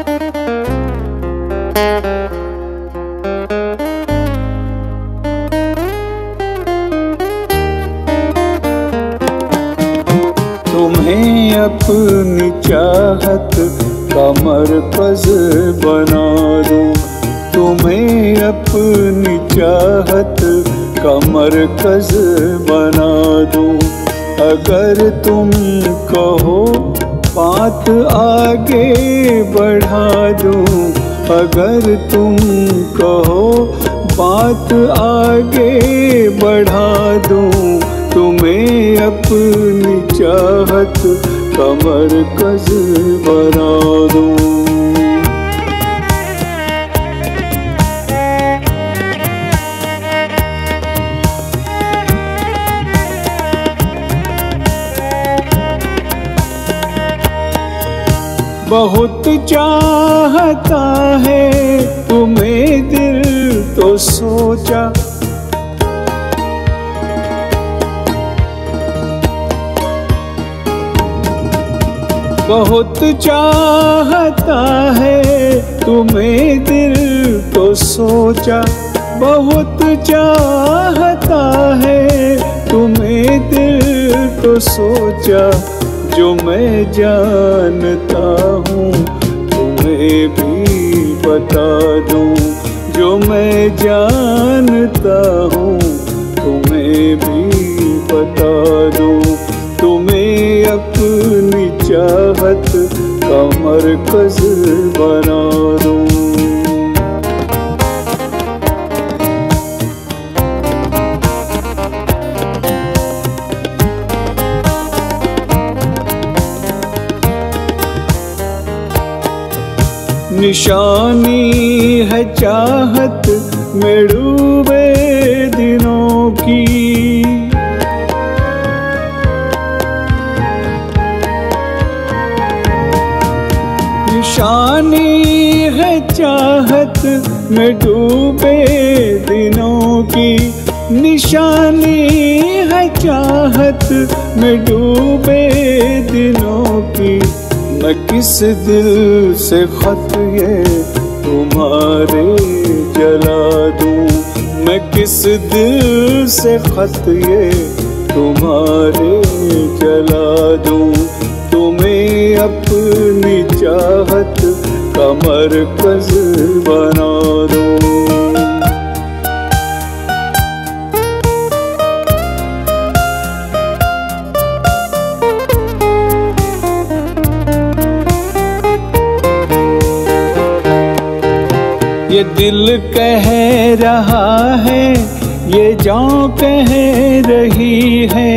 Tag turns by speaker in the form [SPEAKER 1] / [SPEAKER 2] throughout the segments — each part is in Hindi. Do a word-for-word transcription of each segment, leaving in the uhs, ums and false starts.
[SPEAKER 1] तुम्हें अपनी चाहत का मरकज बना दूं, तुम्हें अपनी चाहत का मरकज बना दूं। अगर तुम कहो बात आगे बढ़ा दूं, अगर तुम कहो बात आगे बढ़ा दूं, तुम्हें अपनी चाहत का मरकज बना दूं। बहुत चाहता है तुम्हें दिल तो सोचा, बहुत चाहता है तुम्हें दिल तो सोचा, बहुत चाहता है तुम्हें दिल तो सोचा। जो मैं जानता हूँ तुम्हें भी बता दूँ, जो मैं जानता हूँ तुम्हें भी बता दूँ। तुम्हें अपनी चाहत का मरकज बना दूं। निशानी है चाहत में डूबे दिनों की, निशानी है चाहत में डूबे दिनों की, निशानी है चाहत में डूबे दिनों की। मैं किस दिल से खत ये तुम्हारे जला दूं, मैं किस दिल से खत ये तुम्हारे जला दूं। तुम्हें अपनी चाहत का मरकज बना दूं। ये दिल कह रहा है, ये जान कह रही है,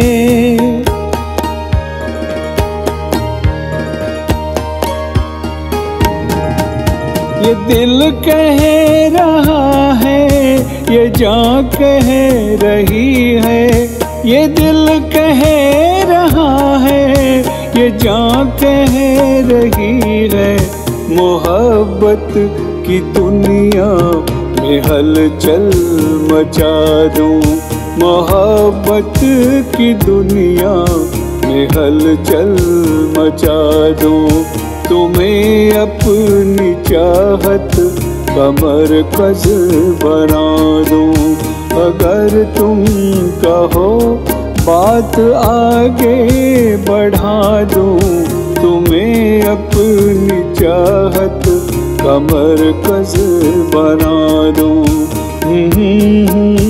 [SPEAKER 1] ये दिल कह रहा है, ये जान कह रही है, ये दिल कह रहा है, ये जान कह रही है। मोहब्बत की दुनिया में हलचल मचा दूं, मोहब्बत की दुनिया में हलचल मचा दूं। तुम्हें अपनी चाहत का मरकज बना दूं। अगर तुम कहो बात आगे बढ़ा दूं, तुम्हें अपनी चाहत का मरकज बना दूं।